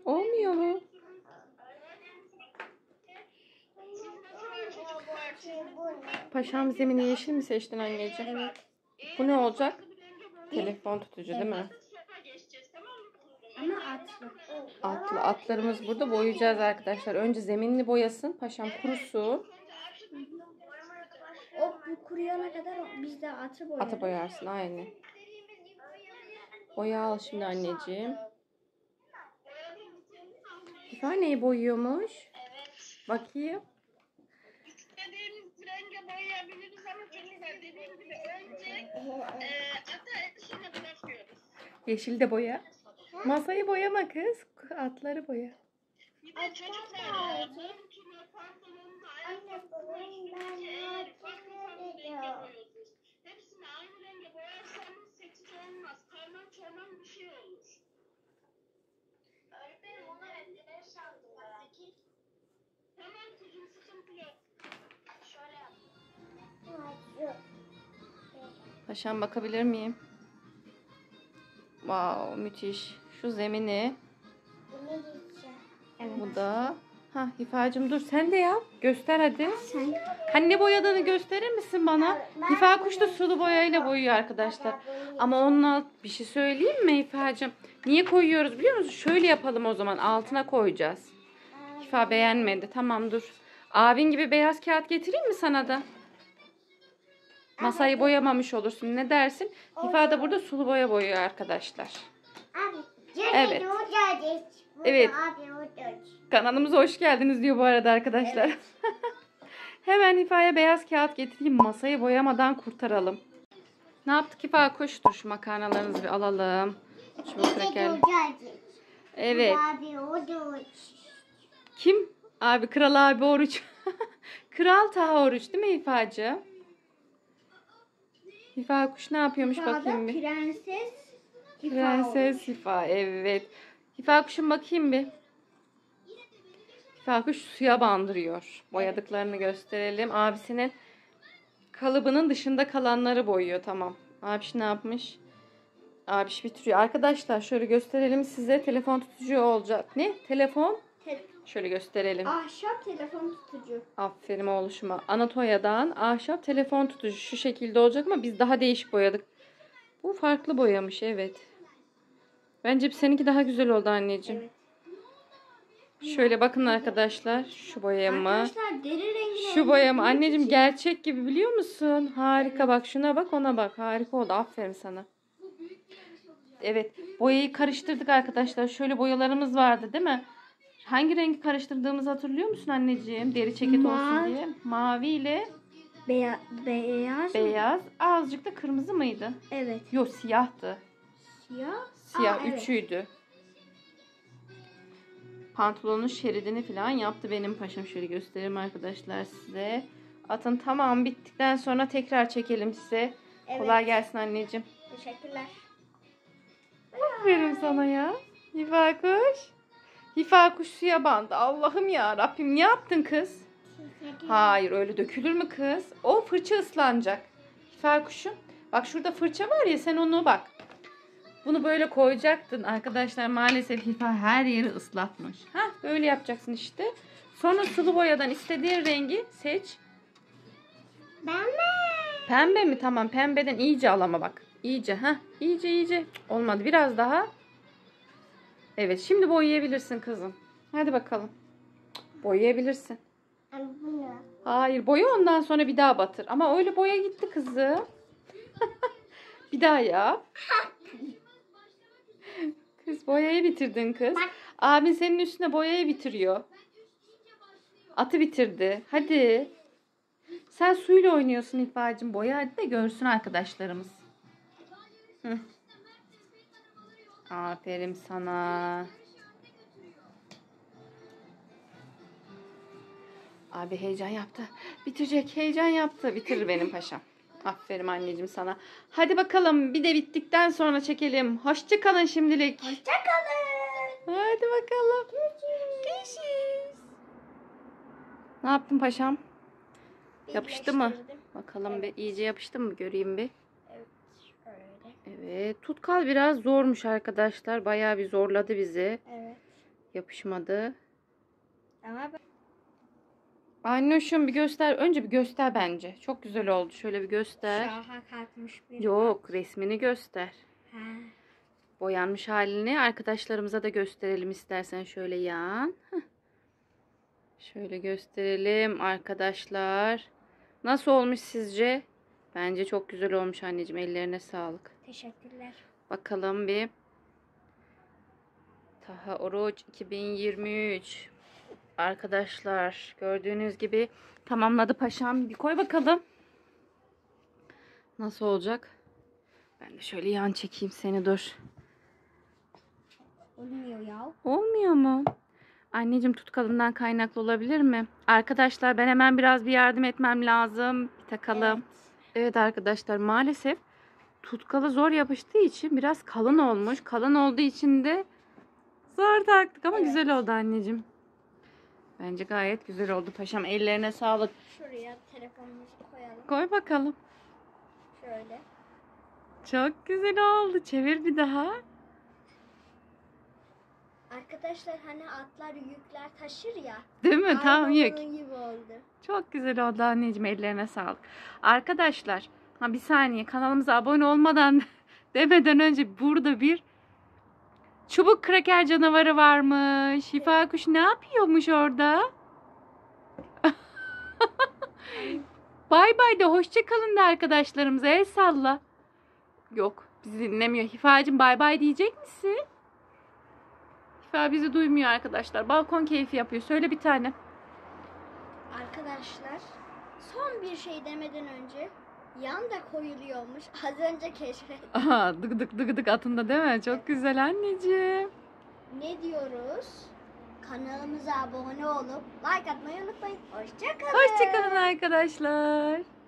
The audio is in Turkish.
Olmuyor mu? Paşam zemini yeşil mi seçtin anneciğim? Evet. Bu ne olacak? Telefon tutucu değil mi? Ama atlı. Atlarımız burada boyayacağız arkadaşlar. Önce zeminini boyasın. Paşam kurusun. Bu kuruyana kadar biz de atı boyarız. Atı boyarsın aynı. Boya al şimdi anneciğim. Hifa neyi boyuyormuş? Bakayım. İstediğimiz renge boyayabiliriz ama çocuklar dediğim gibi önce ata sonra bırakıyoruz. Yeşil de boya. Masayı boyama kız. Atları boya. Bir de çocuklar montunu, pantolonunu, ayakkabısını farklı renge boyuyoruz. Hepsini aynı renge boyarsanız seçici olmaz. Karman çorman bir şey olur. Öğretmenim ona rendeler sandılar. Tamam kızım sıkıntı yok. Şöyle yap. Paşam bakabilir miyim? Wow, müthiş. Şu zemini. Evet. Bu da. Hifacığım dur sen de yap. Göster hadi. Sen Hani ne boyadığını gösterir misin bana? Hifa kuş da sulu boyayla boyuyor arkadaşlar. Ama onun bir şey söyleyeyim mi Hifacığım? Niye koyuyoruz biliyor musun? Şöyle yapalım o zaman. Altına koyacağız. Hifa beğenmedi. Tamam dur. Abin gibi beyaz kağıt getireyim mi sana da? Masayı boyamamış olursun. Ne dersin? Hifa da burada sulu boya boyuyor arkadaşlar. Evet. Evet. Kanalımıza hoş geldiniz diyor bu arada arkadaşlar. Evet. Hemen Hifa'ya beyaz kağıt getireyim. Masayı boyamadan kurtaralım. Ne yaptık Hifa? Koş dur şu makarnalarınızı bir alalım. Çubuk kraker. Evet. Kim? Abi Kral abi oruç. Kral Taha oruç değil mi Hifacığım? Hifa kuş ne yapıyormuş bakayım bir. Prenses Hifa evet. Hifa kuşun bakayım bir. Hifa kuş suya bandırıyor. Boyadıklarını gösterelim. Abisinin kalıbının dışında kalanları boyuyor. Tamam. Abiş ne yapmış? Abiş bitiriyor. Arkadaşlar şöyle gösterelim size. Telefon tutucu olacak. Ne? Telefon. Şöyle gösterelim. Ahşap telefon tutucu. Aferin oğluşuma. Anatolia'dan ahşap telefon tutucu şu şekilde olacak ama biz daha değişik boyadık. Bu farklı boyamış evet. Bence seninki daha güzel oldu anneciğim. Evet. Şöyle bakın arkadaşlar şu boyama. Arkadaşlar deri rengi. Şu boyama anneciğim gerçek gibi biliyor musun? Harika evet. Bak şuna bak ona bak. Harika oldu aferin sana. Evet boyayı karıştırdık arkadaşlar. Şöyle boyalarımız vardı değil mi? Hangi rengi karıştırdığımızı hatırlıyor musun anneciğim? Deri ceket olsun diye. Mavi ile beyaz. Beyaz. Azıcık da kırmızı mıydı? Evet. Yok siyahtı. Siyah evet. Üçüydü. Pantolonun şeridini falan yaptı benim paşam. Şöyle göstereyim arkadaşlar size. Atın tamam bittikten sonra tekrar çekelim size. Evet. Kolay gelsin anneciğim. Teşekkürler. Aferin sana ya. Hifa kuş. Hifa kuş suya bandı. Allah'ım ya Rabbim ne yaptın kız? Hayır öyle dökülür mü kız? O fırça ıslanacak. Hifa kuşum. Bak şurada fırça var ya sen onu bak. Bunu böyle koyacaktın arkadaşlar. Maalesef Hifa her yeri ıslatmış. Böyle yapacaksın işte. Sonra sulu boyadan istediğin rengi seç. Pembe. Pembe mi? Tamam pembeden iyice al ama bak. İyice iyice. Olmadı biraz daha. Evet şimdi boyayabilirsin kızım. Hadi bakalım. Boyayabilirsin. Hayır boya ondan sonra bir daha batır. Ama öyle boya gitti kızım. Bir daha yap. Kız boyayı bitirdin kız. Abin senin üstüne boyayı bitiriyor. Atı bitirdi. Hadi. Sen suyla oynuyorsun İhbacığım. Boya hadi de görsün arkadaşlarımız. Hı. Aferin sana. Abi heyecan yaptı. Bitirecek. Heyecan yaptı. Bitirir benim paşam. Aferin anneciğim sana. Hadi bakalım bir de bittikten sonra çekelim. Hoşça kalın şimdilik. Hoşça kalın. Hadi bakalım. Görüşürüz. Ne yaptın paşam? Yapıştı mı? Bakalım evet. Bir iyice yapıştı mı göreyim bir. Evet şöyle. Evet tutkal biraz zormuş arkadaşlar. Bayağı bir zorladı bizi. Evet. Yapışmadı. Ama Annoşum bir göster. Önce bir göster bence. Çok güzel oldu. Şöyle bir göster. şaha kalkmış bir. Yok, resmini göster. Ha. Boyanmış halini arkadaşlarımıza da gösterelim istersen şöyle yan. Heh. Şöyle gösterelim arkadaşlar. Nasıl olmuş sizce? Bence çok güzel olmuş anneciğim. Ellerine sağlık. Teşekkürler. Bakalım bir. Taha Oruç 2023. Arkadaşlar gördüğünüz gibi tamamladı paşam. Bir koy bakalım. Nasıl olacak? Ben de şöyle yan çekeyim seni, dur. Olmuyor ya. Olmuyor mu? Anneciğim tutkalından kaynaklı olabilir mi? Arkadaşlar ben hemen biraz bir yardım etmem lazım. Bir takalım. Evet arkadaşlar, maalesef tutkalı zor yapıştığı için biraz kalın olmuş. Kalın olduğu için de zor taktık ama güzel oldu anneciğim. Bence gayet güzel oldu paşam. Ellerine sağlık. Şuraya telefonumuzu koyalım. Koy bakalım. Şöyle. Çok güzel oldu. Çevir bir daha. Arkadaşlar hani atlar yükler taşır ya. Değil mi? Tam Aynen yük. onun gibi oldu. Çok güzel oldu anneciğim. Ellerine sağlık. Arkadaşlar, bir saniye, kanalımıza abone olmadan demeden önce burada bir çubuk kraker canavarı varmış. Şifa kuş ne yapıyormuş orada? Bay bay de hoşça kalın da arkadaşlarımıza el salla. Yok, bizi dinlemiyor. Hifacığım bay bay diyecek misin? Hifa bizi duymuyor arkadaşlar. Balkon keyfi yapıyor. Söyle bir tane. Arkadaşlar son bir şey demeden önce yan da koyuluyormuş. Az önce keşfettim. Aha, dık dık dık dık atında değil mi? Çok güzel anneciğim. Ne diyoruz? Kanalımıza abone olup like atmayı unutmayın. Hoşça kalın. Hoşçakalın arkadaşlar.